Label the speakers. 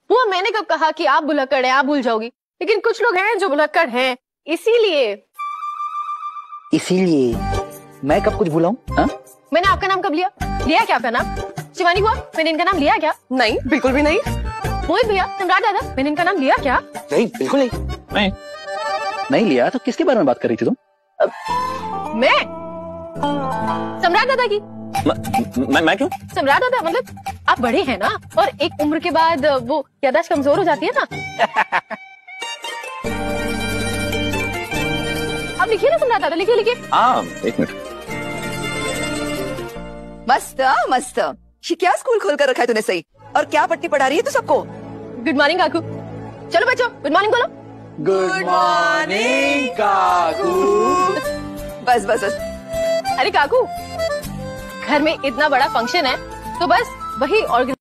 Speaker 1: वो मैंने कब कहा कि आप भुलक्कड़ हैं, आप भूल जाओगी। लेकिन कुछ लोग हैं जो भुलक्कड़ हैं, इसीलिए
Speaker 2: मैं कब कुछ भूला हूँ?
Speaker 1: मैंने आपका नाम कब लिया? लिया क्या आपका नाम? शिवानी हुआ, मैंने इनका नाम लिया क्या?
Speaker 3: नहीं, बिल्कुल भी नहीं।
Speaker 1: मोहित भैया, सम्राट दादा, मैंने इनका नाम लिया क्या?
Speaker 2: नहीं, बिल्कुल नहीं। नहीं लिया तो किसके बारे में बात कर रही थी तुम?
Speaker 1: मैं सम्राट दादा की।
Speaker 2: मैं क्यों?
Speaker 1: सम्राट दादा मतलब आप बड़े हैं ना, और एक उम्र के बाद वो याददाश्त कमजोर हो जाती है ना। आप लिखिए ना सम्राट दादा, लिखिए लिखिए।
Speaker 2: हाँ, एक मिनट।
Speaker 3: मस्त मस्त। ये क्या स्कूल खोल कर रखा है तूने सही? और क्या पट्टी पढ़ा रही है तू सबको?
Speaker 1: गुड मॉर्निंग काकू। चलो बच्चों, गुड मॉर्निंग बोलो।
Speaker 2: गुड मॉर्निंग काकू।
Speaker 3: बस बस बस।
Speaker 1: अरे काकू, घर में इतना बड़ा फंक्शन है तो बस वही ऑर्गेनाइज